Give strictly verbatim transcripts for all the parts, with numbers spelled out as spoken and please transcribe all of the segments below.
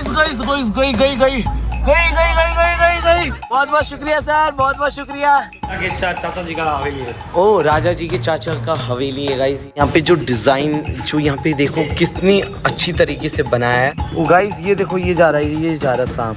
Guys guys guys गई गई गई गई गई गई गई गई गई बहुत बहुत शुक्रिया सर, बहुत बहुत शुक्रिया। चा, चाचा जी का हवेली है। ओ राजा जी के चाचा का हवेली है गाइस। यहाँ पे जो डिजाइन जो यहाँ पे देखो कितनी अच्छी तरीके से बनाया है। ओ गाइस ये देखो ये जा रहा है, ये जा रहा है सांप।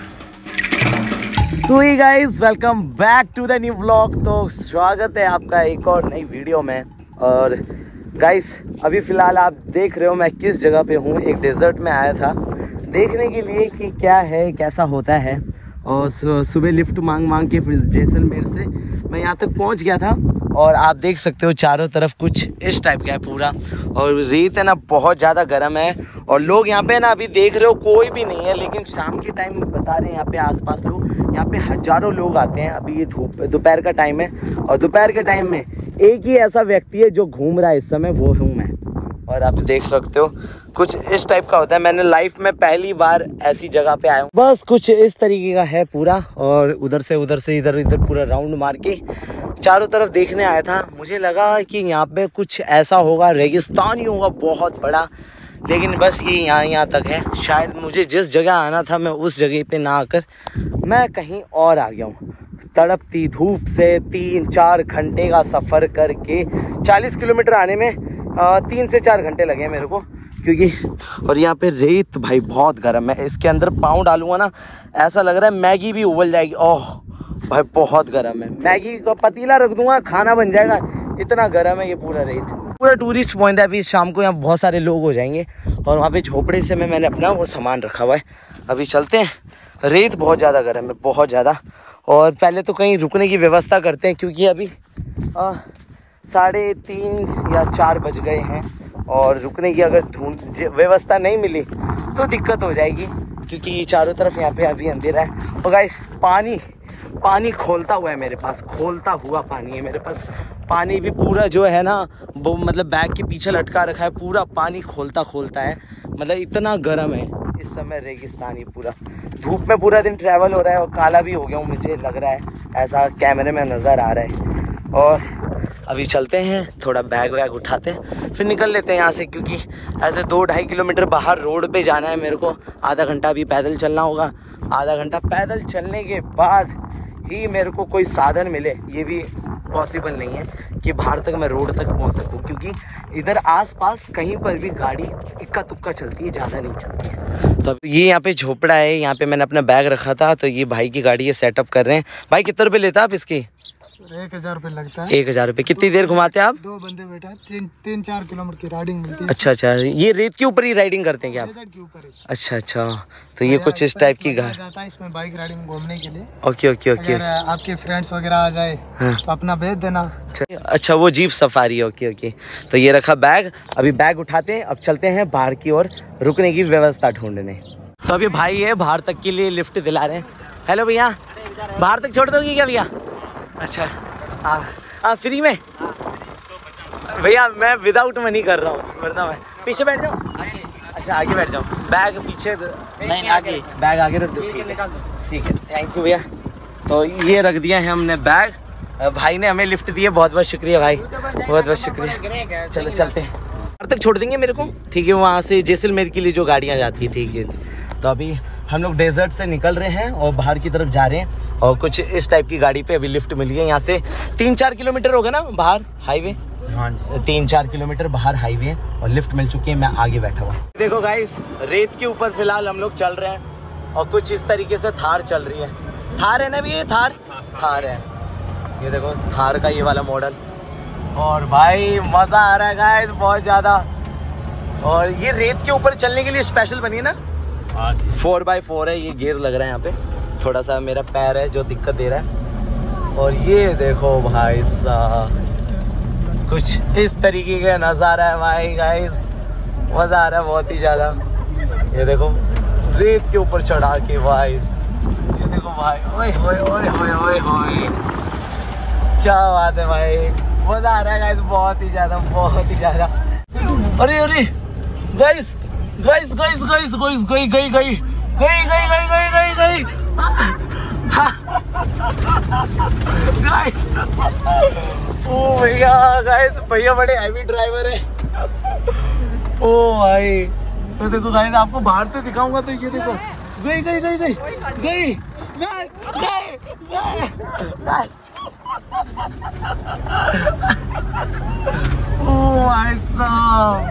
So hi guys welcome back to the new vlog. तो स्वागत है आपका एक और नई वीडियो में। और गाइस अभी फ़िलहाल आप देख रहे हो मैं किस जगह पे हूँ। एक डेजर्ट में आया था देखने के लिए कि क्या है कैसा होता है। और सुबह लिफ्ट मांग मांग के फिर जैसलमेर से मैं यहाँ तक पहुँच गया था। और आप देख सकते हो चारों तरफ कुछ इस टाइप का है पूरा। और रेत है ना बहुत ज़्यादा गर्म है। और लोग यहाँ पे ना अभी देख रहे हो कोई भी नहीं है, लेकिन शाम के टाइम बता रहे हैं यहाँ पे आसपास लोग, यहाँ पे हज़ारों लोग आते हैं। अभी ये धूप दोपहर का टाइम है और दोपहर के टाइम में एक ही ऐसा व्यक्ति है जो घूम रहा है इस समय, वो हूँ मैं। और आप देख सकते हो कुछ इस टाइप का होता है। मैंने लाइफ में पहली बार ऐसी जगह पे आया हूँ। बस कुछ इस तरीके का है पूरा। और उधर से उधर से इधर इधर पूरा राउंड मार के चारों तरफ देखने आया था। मुझे लगा कि यहाँ पे कुछ ऐसा होगा, रेगिस्तान ही होगा बहुत बड़ा, लेकिन बस ये यहाँ यहाँ तक है। शायद मुझे जिस जगह आना था मैं उस जगह पे ना आकर मैं कहीं और आ गया हूँ। तड़पती धूप से तीन चार घंटे का सफ़र करके चालीस किलोमीटर आने में आ, तीन से चार घंटे लगे मेरे को, क्योंकि और यहाँ पे रेत भाई बहुत गर्म है। इसके अंदर पाँव डालूंगा ना ऐसा लग रहा है मैगी भी उबल जाएगी। ओह भाई बहुत गर्म है। मैगी का पतीला रख दूंगा खाना बन जाएगा, इतना गर्म है ये पूरा रेत। पूरा टूरिस्ट पॉइंट है। अभी शाम को यहाँ बहुत सारे लोग हो जाएंगे। और वहाँ पे झोपड़े से में मैंने अपना वो सामान रखा हुआ है। अभी चलते हैं। रेत बहुत ज़्यादा गर्म है, बहुत ज़्यादा। और पहले तो कहीं रुकने की व्यवस्था करते हैं, क्योंकि अभी साढ़े तीन या चार बज गए हैं। और रुकने की अगर ढूंढ व्यवस्था नहीं मिली तो दिक्कत हो जाएगी, क्योंकि चारों तरफ यहाँ पे अभी अंधेरा है। और गाइस पानी पानी खोलता हुआ है मेरे पास, खोलता हुआ पानी है मेरे पास। पानी भी पूरा जो है ना वो मतलब बैग के पीछे लटका रखा है, पूरा पानी खोलता खोलता है। मतलब इतना गर्म है इस समय रेगिस्तान। ये पूरा धूप में पूरा दिन ट्रैवल हो रहा है और काला भी हो गया हूँ, मुझे लग रहा है ऐसा कैमरे में नज़र आ रहा है। और अभी चलते हैं, थोड़ा बैग वैग उठाते हैं फिर निकल लेते हैं यहाँ से, क्योंकि ऐसे दो ढाई किलोमीटर बाहर रोड पे जाना है मेरे को। आधा घंटा अभी पैदल चलना होगा। आधा घंटा पैदल चलने के बाद ही मेरे को कोई साधन मिले, ये भी पॉसिबल नहीं है कि बाहर तक मैं रोड तक पहुंच सकूं, क्योंकि इधर आसपास कहीं पर भी गाड़ी इक्का तुक्का चलती है, ज़्यादा नहीं चलती है। तो ये यहाँ पे झोपड़ा है, यहाँ पे मैंने अपना बैग रखा था। तो ये भाई की गाड़ी है, सेटअप कर रहे हैं। भाई कितने रुपये लेता आप इसकी? एक हजार रुपये लगता है। एक हजार रुपये। कितनी देर घुमाते हैं आप? दो बंदे बैठे हैं, तीन तीन चार किलोमीटर की राइडिंग मिलती है। अच्छा अच्छा, ये रेत के ऊपर ही राइडिंग करते हैं क्या आप? के ऊपर। अच्छा अच्छा, तो ये कुछ इस टाइप की गाड़ी जाता है इसमें बाइक राइडिंग घूमने के लिए। Okay okay okay. अगर आपके फ्रेंड्स वगैरह आ जाए हाँ। तो अपना भेज देना। अच्छा वो जीप सफारी। Okay okay. तो ये रखा बैग, अभी बैग उठाते हैं, अब चलते हैं बाहर की ओर रुकने की व्यवस्था ढूंढने। तो अभी भाई है बाहर तक के लिए लिफ्ट दिला रहे हैं। हेलो भैया, बाहर तक छोड़ दोगे क्या भैया? अच्छा हाँ हाँ फ्री में भैया। मैं विदाउट मनी कर रहा हूँ, वरना मैं पीछे बैठ जाऊँ। अच्छा आगे बैठ जाऊँ, बैग पीछे नहीं आगे, बैग आगे रख दो। ठीक है ठीक है, थैंक यू भैया। तो ये रख दिया है हमने बैग। भाई ने हमें लिफ्ट दी है, बहुत बहुत शुक्रिया भाई, बहुत बहुत शुक्रिया। चलो चलते हैं, बाहर तक छोड़ देंगे मेरे को। ठीक है, वहाँ से जैसलमेर के लिए जो गाड़ियाँ जाती है। ठीक है, तो अभी हम लोग डेजर्ट से निकल रहे हैं और बाहर की तरफ जा रहे हैं। और कुछ इस टाइप की गाड़ी पे अभी लिफ्ट मिली है। यहाँ से तीन चार किलोमीटर होगा ना बाहर हाईवे। हाँ जी, तीन चार किलोमीटर बाहर हाईवे है और लिफ्ट मिल चुकी है। मैं आगे बैठा हुआ। देखो गाइस, रेत के ऊपर फिलहाल हम लोग चल रहे हैं और कुछ इस तरीके से थार चल रही है। थार है ना भी, ये थार थार है। ये देखो थार का ये वाला मॉडल। और भाई मज़ा आ रहा है गाइस बहुत ज़्यादा। और ये रेत के ऊपर चलने के लिए स्पेशल बनी है ना, फोर बाई फोर है। ये गियर लग रहा है यहाँ पे, थोड़ा सा मेरा पैर है जो दिक्कत दे रहा है। और ये देखो भाई साहब, कुछ इस तरीके का नज़ारा है भाई गाइस, मज़ा आ रहा है बहुत ही ज़्यादा। ये देखो रेत के ऊपर चढ़ा के भाई, ये देखो भाई, ओए ओए ओए ओए ओए ओए, क्या बात है भाई, मज़ा आ रहा है गाइस बहुत ही ज़्यादा, बहुत ही ज़्यादा। अरे अरे guys guys guys guys guys गई गई गई गई गई गई गई गई गई गाइस। ओ भैया गाइस, भैया बड़े हैवी ड्राइवर है। ओ भाई तो देखो गाइस, आपको बाहर से दिखाऊंगा तो ये देखो, गई गई गई गई गई गई गई गई। ओह भाई साहब,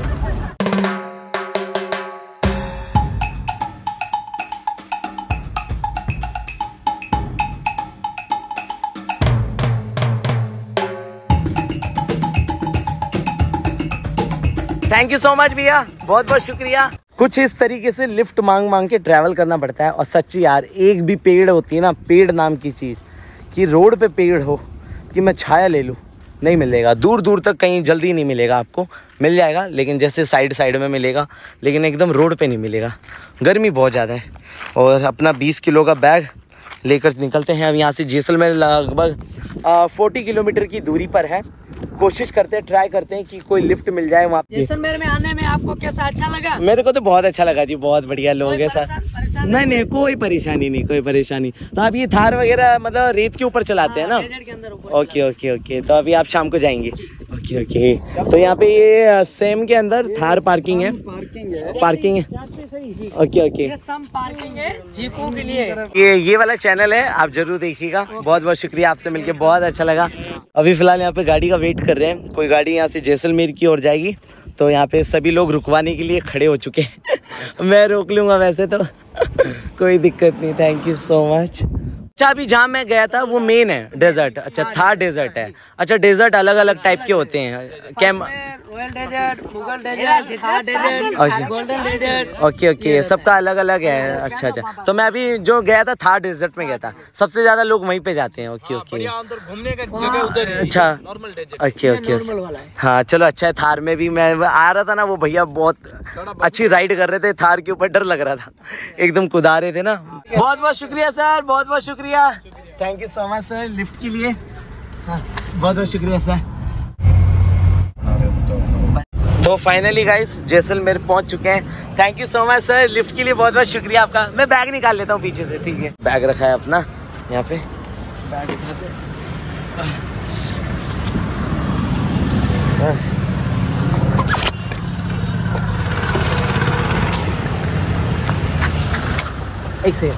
थैंक यू सो मच भैया, बहुत बहुत शुक्रिया। कुछ इस तरीके से लिफ्ट मांग मांग के ट्रैवल करना पड़ता है। और सच्ची यार, एक भी पेड़ होती है ना, पेड़ नाम की चीज़, कि रोड पे पेड़ हो कि मैं छाया ले लूँ, नहीं मिलेगा। दूर दूर तक कहीं जल्दी नहीं मिलेगा, आपको मिल जाएगा लेकिन जैसे साइड साइड में मिलेगा, लेकिन एकदम रोड पे नहीं मिलेगा। गर्मी बहुत ज़्यादा है। और अपना बीस किलो का बैग लेकर निकलते हैं अब यहाँ से। जैसलमेर लगभग चालीस किलोमीटर की दूरी पर है। कोशिश करते हैं, ट्राई करते हैं कि कोई लिफ्ट मिल जाए वहाँ पे। जैसलमेर में आने में आपको कैसा अच्छा लगा? मेरे को तो बहुत अच्छा लगा जी, बहुत बढ़िया लोग हैं सर। नहीं नहीं, कोई परेशानी नहीं, कोई परेशानी। तो आप ये थार वगैरह मतलब रेत के ऊपर चलाते हैं ना? Okay okay okay. तो अभी आप शाम को जाएंगे? Okay okay. तो यहाँ पे ये सेम के अंदर थार पार्किंग है, पार्किंग है। ओके ओके, पार्किंग है जीपों के लिए। ये ये वाला चैनल है, आप जरूर देखिएगा। बहुत बहुत शुक्रिया, आपसे मिलके बहुत अच्छा लगा। अभी फिलहाल यहाँ पे गाड़ी का वेट कर रहे हैं। कोई गाड़ी यहाँ से जैसलमेर की ओर जाएगी, तो यहाँ पे सभी लोग रुकवाने के लिए खड़े हो चुके हैं। मैं रोक लूँगा वैसे तो कोई दिक्कत नहीं। Thank you so much. अच्छा, अभी जहाँ मैं गया था वो मेन है डेजर्ट। अच्छा, थार डेजर्ट है। अच्छा, डेजर्ट अलग अलग टाइप के होते हैं। Camp royal desert, Mughal desert, Thar desert, golden desert. Okay okay, सबका अलग अलग है। अच्छा अच्छा। तो मैं अभी जो गया था थार डेजर्ट में गया था, सबसे ज्यादा लोग वहीं पे जाते हैं। ओके ओके, घूमने का जगह उधर है। अच्छा, नॉर्मल डेजर्ट। Okay okay. हाँ चलो, अच्छा है। थार में भी मैं आ रहा था ना, वो भैया बहुत अच्छी राइड कर रहे थे थार के ऊपर, डर लग रहा था, एकदम कुदा रहे थे ना। बहुत बहुत शुक्रिया सर, बहुत बहुत शुक्रिया। Thank you so much sir lift के लिए। हाँ, बहुत बहुत शुक्रिया सर। तो फाइनली गाइस जैसलमेर पहुंच चुके हैं। Thank you so much sir lift के लिए, बहुत बहुत शुक्रिया आपका। मैं बैग निकाल लेता हूँ पीछे से, ठीक है? बैग रखा है अपना यहाँ पे। बैग उठाते एक से।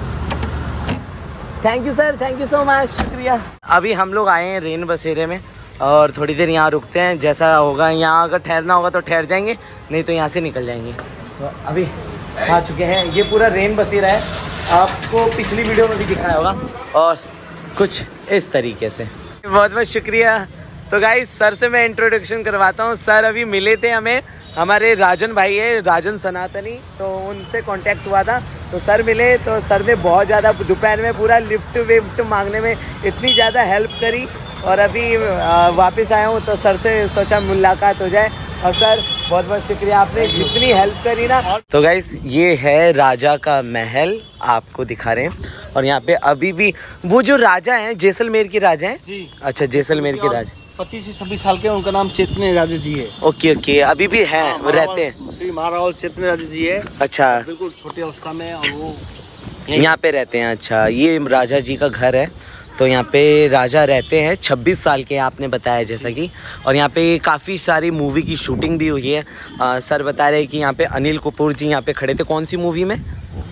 Thank you sir, thank you so much, शुक्रिया। अभी हम लोग आए हैं रेन बसेरे में और थोड़ी देर यहाँ रुकते हैं। जैसा होगा, यहाँ अगर ठहरना होगा तो ठहर जाएंगे, नहीं तो यहाँ से निकल जाएंगे। तो अभी आ चुके हैं। ये पूरा रेन बसेरा है, आपको पिछली वीडियो में भी दिखाया होगा। और कुछ इस तरीके से। बहुत बहुत शुक्रिया। तो गाइस सर से मैं इंट्रोडक्शन करवाता हूँ। सर अभी मिले थे हमें, हमारे राजन भाई है, राजन सनातनी, तो उनसे कांटेक्ट हुआ था, तो सर मिले। तो सर ने बहुत ज़्यादा दोपहर में पूरा लिफ्ट विफ्ट मांगने में इतनी ज़्यादा हेल्प करी। और अभी वापस आया हूँ तो सर से सोचा मुलाकात हो जाए। और सर बहुत बहुत शुक्रिया, आपने जितनी हेल्प करी ना। तो गाइस ये है राजा का महल, आपको दिखा रहे हैं। और यहाँ पे अभी भी वो जो राजा हैं, जैसलमेर के राजा हैं जी। अच्छा, जैसलमेर के राजा पच्चीस से छब्बीस साल के, उनका नाम चेतने राजा जी है। ओके ओके, अभी भी हैं, वो रहते हैं। श्री महाराज चेतने राजा जी है। अच्छा, बिल्कुल छोटे अवस्था में, और वो यहाँ पे रहते हैं। अच्छा, ये राजा जी का घर है। तो यहाँ पे राजा रहते हैं, छब्बीस साल के आपने बताया जैसा कि। और यहाँ पे काफ़ी सारी मूवी की शूटिंग भी हुई है। आ, सर बता रहे हैं कि यहाँ पे अनिल कपूर जी यहाँ पे खड़े थे। कौन सी मूवी में?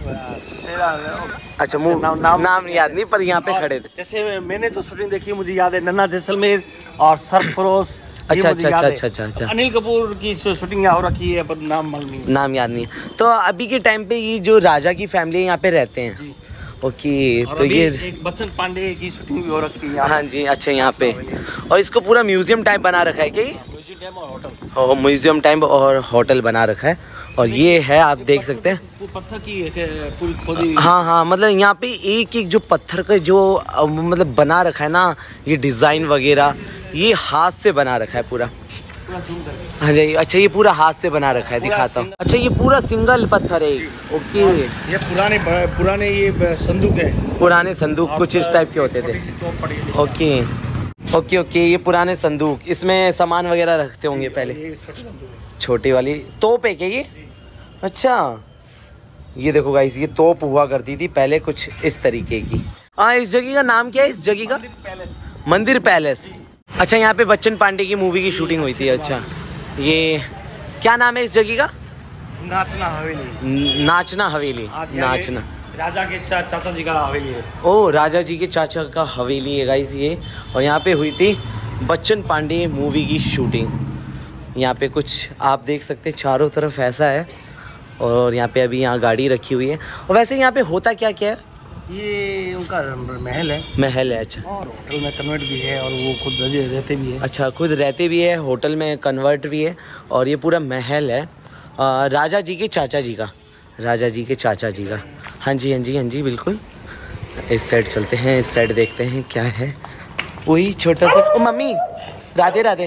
अच्छा, नाम नाम नाम याद नहीं, पर यहाँ पे खड़े थे। जैसे मैंने जो शूटिंग देखी मुझे याद है, नन्ना जैसलमेर और सरफरोश। अच्छा अच्छा अच्छा अच्छा अच्छा अच्छा। अनिल कपूर की शूटिंग यहाँ हो रखी है, पर नाम मालूम नहीं, नाम याद नहीं। तो अभी के टाइम पे ये जो राजा की फैमिली यहाँ पे रहते हैं। ओके, तो ये एक बच्चन पांडे की शूटिंग भी हो रखी है। हाँ जी, अच्छा यहाँ पे। और इसको पूरा म्यूजियम टाइप बना रखा है क्या? म्यूजियम और होटल। म्यूजियम टाइप और होटल बना रखा है। और ये है, आप देख सकते हैं, पत्थर की पूरी खोदी। हाँ हाँ, मतलब यहाँ पे एक एक जो पत्थर का जो मतलब बना रखा है ना, ये डिज़ाइन वगैरह, ये हाथ से बना रखा है पूरा। हाँ जी, अच्छा ये पूरा हाथ से बना रखा है, दिखाता हूँ। अच्छा, ये पूरा सिंगल पत्थर है। ओके, ये पुराने पुराने ये संदूक है। पुराने संदूक कुछ इस टाइप के होते थे। ओके ओके ओके, ये पुराने संदूक, इसमें सामान वगैरह रखते होंगे पहले। छोटी वाली तोप है क्या ये? अच्छा, ये देखो गाइस, ये तोप हुआ करती थी पहले कुछ इस तरीके की। हाँ, इस जगह का नाम क्या है? इस जगह का मंदिर पैलेस। अच्छा, यहाँ पे बच्चन पांडे की मूवी की शूटिंग हुई थी। अच्छा, ये क्या नाम है इस जगह का? नाचना हवेली। नाचना हवेली, नाचना राजा के चा, चाचा जी का हवेली है। ओ, राजा जी के चाचा का हवेली है गाइस ये। और यहाँ पे हुई थी बच्चन पांडे मूवी की शूटिंग। यहाँ पे कुछ आप देख सकते हैं, चारों तरफ ऐसा है। और यहाँ पे अभी यहाँ गाड़ी रखी हुई है। और वैसे यहाँ पे होता क्या क्या है? ये उनका महल है। महल है, अच्छा। और होटल में कन्वर्ट भी है और वो खुद रहते भी है। अच्छा, खुद रहते भी है, होटल में कन्वर्ट भी है। और ये पूरा महल है आ, राजा जी के चाचा जी का, राजा जी के चाचा जी का। हाँ जी, हाँ जी, हाँ जी, बिल्कुल। इस साइड चलते हैं, इस साइड देखते हैं क्या है। वही छोटा सा, ओ मम्मी, राधे राधे।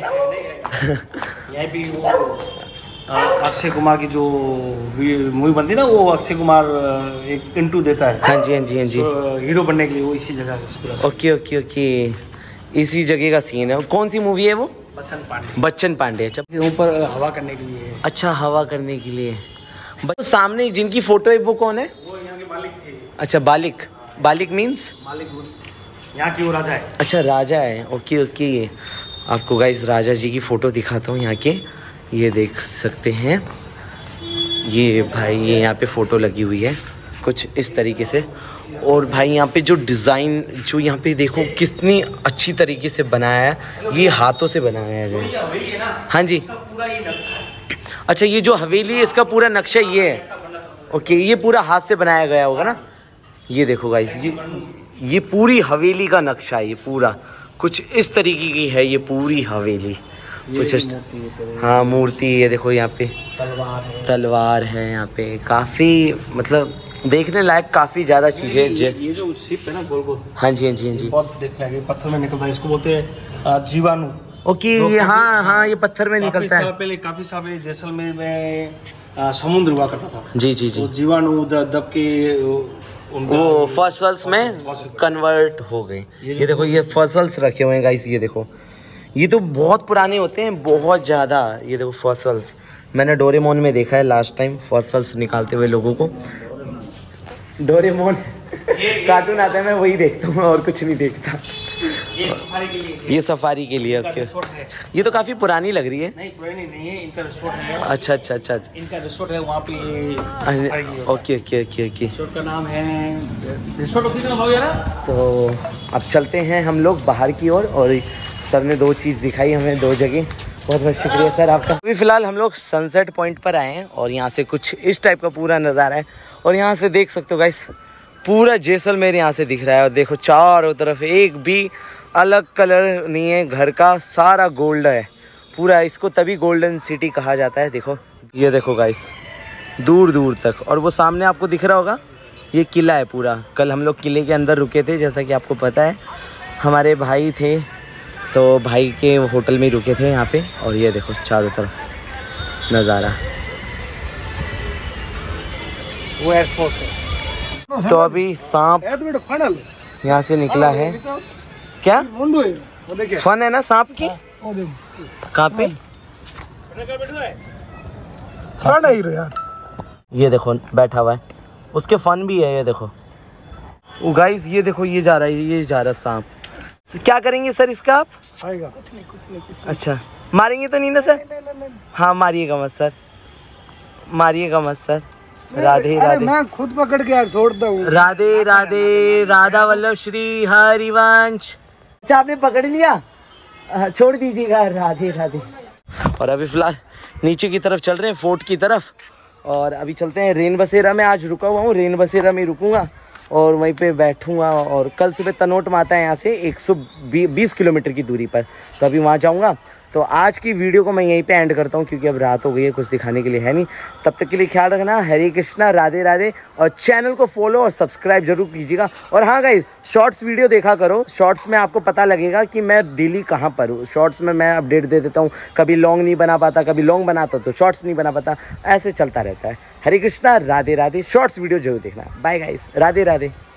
यहाँ भी वो अक्षय कुमार की जो मूवी बनती है ना, वो अक्षय कुमार एक इंटू देता है। हाँ जी, हाँ जी, हाँ जी। तो हीरो बनने के लिए वो इसी जगह है। ओके ओके ओके, इसी जगह का सीन है। कौन सी मूवी है वो? बच्चन पांडे। बच्चन पांडे, अच्छा। ऊपर हवा करने के लिए। अच्छा, हवा करने के लिए। तो सामने जिनकी फोटो है वो कौन है? वो यहाँ के मालिक थे। अच्छा, बालिक। बालिक मीन्स मालिक यहाँ की वो राजा है। अच्छा, राजा है। ओके ओके, आपको गाइस राजा जी की फ़ोटो दिखाता हूँ यहाँ के। ये देख सकते हैं, ये भाई ये यहाँ पे फ़ोटो लगी हुई है कुछ इस तरीके से। और भाई यहाँ पे जो डिज़ाइन, जो यहाँ पे देखो कितनी अच्छी तरीके से बनाया है। ये हाथों से बनाया है। हाँ जी, अच्छा, ये जो हवेली है इसका पूरा नक्शा ये है। ओके, ये पूरा हाथ से बनाया गया होगा ना। ये देखो गाइस, ये ये पूरी हवेली का नक्शा है। ये पूरा कुछ इस तरीके की है ये पूरी हवेली। कुछ इस, हाँ, मूर्ति। ये देखो यहाँ पे तलवार है, तलवार है यहाँ पे। काफ़ी मतलब देखने लायक काफ़ी ज़्यादा चीज़ें। ये, ये जो शिप है ना, गोल गोल। हाँ जी, हाँ जी, हाँ जी। बहुत देखने लगे, पत्थर में निकलता है, इसको बोलते हैं जीवाणु। ओके, ये हाँ हाँ, ये पत्थर में निकलता है। पहले काफ़ी साल पहले जैसलमेर में आ, समुद्र हुआ करता था। जी जी जी। तो जीवाणु दब के वो फसल्स में कन्वर्ट हो गए। ये देखो, ये फसल्स रखे हुए हैं गाइस। ये देखो, ये तो बहुत पुराने होते हैं, बहुत ज़्यादा। ये देखो फसल्स, मैंने डोरेमोन में देखा है लास्ट टाइम फसल्स निकालते हुए लोगों को। डोरेमोन कार्टून आता है, मैं वही देखता हूँ और कुछ नहीं देखता। ये सफारी के लिए, ये सफारी के लिए। ओके, ये तो काफ़ी पुरानी लग रही है। नहीं, पुरानी नहीं है, इनका रिसोर्ट है। अच्छा अच्छा अच्छा, इनका रिसोर्ट है वहाँ पे। Okay okay okay okay, resort का नाम है रिसोर्ट ऑफ कितना भाव यार। तो अब चलते हैं हम लोग बाहर की ओर। और, और सर ने दो चीज़ दिखाई हमें, दो जगह। बहुत बहुत शुक्रिया सर आपका। अभी फ़िलहाल हम लोग सनसेट पॉइंट पर आए हैं और यहाँ से कुछ इस टाइप का पूरा नज़ारा है। और यहाँ से देख सकते हो गाइस, पूरा जैसलमेर यहाँ से दिख रहा है। और देखो चारों तरफ एक भी अलग कलर नहीं है घर का, सारा गोल्ड है पूरा। इसको तभी गोल्डन सिटी कहा जाता है। देखो, ये देखो गाइस, दूर दूर तक। और वो सामने आपको दिख रहा होगा, ये किला है पूरा। कल हम लोग किले के अंदर रुके थे, जैसा कि आपको पता है। हमारे भाई थे तो भाई के होटल में रुके थे यहाँ पे। और ये देखो चारों तरफ नज़ारा। वो एयरफोर्स है। तो अभी सांप यहाँ से निकला है। क्या फन है ना सांप की? कहाँ पे? ये देखो बैठा हुआ है, उसके फन भी है। ये देखो गाइस, ये देखो, ये जा रहा है, ये जा रहा है सांप। क्या करेंगे सर इसका आप? आएगा कुछ नहीं, कुछ नहीं, कुछ नहीं। अच्छा, मारेंगे तो नहीं ना सर? नहीं, नहीं, नहीं। हाँ, मारिएगा मत सर, मारिएगा मत सर। राधे राधे। मैं खुद पकड़ के यार छोड़ता हूँ। राधे राधे, राधा वल्लभ श्री हरिवंश। अच्छा, आपने पकड़ लिया, छोड़ दीजिएगा। राधे राधे। और अभी फिलहाल नीचे की तरफ चल रहे हैं, फोर्ट की तरफ। और अभी चलते हैं रेन बसेरा में। आज रुका हुआ हूँ, रेन बसेरा में रुकूंगा और वहीं पे बैठूंगा। और कल सुबह तनोट माता है यहाँ से एक सौ बीस किलोमीटर की दूरी पर, तो अभी वहाँ जाऊँगा। तो आज की वीडियो को मैं यहीं पे एंड करता हूँ, क्योंकि अब रात हो गई है, कुछ दिखाने के लिए है नहीं। तब तक के लिए ख्याल रखना। हरे कृष्णा, राधे राधे। और चैनल को फॉलो और सब्सक्राइब जरूर कीजिएगा। और हाँ गाइस, शॉर्ट्स वीडियो देखा करो। शॉर्ट्स में आपको पता लगेगा कि मैं डेली कहाँ पर हूँ। शॉर्ट्स में मैं अपडेट दे देता हूँ, कभी लॉन्ग नहीं बना पाता, कभी लॉन्ग बनाता तो शॉर्ट्स नहीं बना पाता, ऐसे चलता रहता है। हरे कृष्णा, राधे राधे। शॉर्ट्स वीडियो जरूर देखना। Bye guys, Radhe Radhe.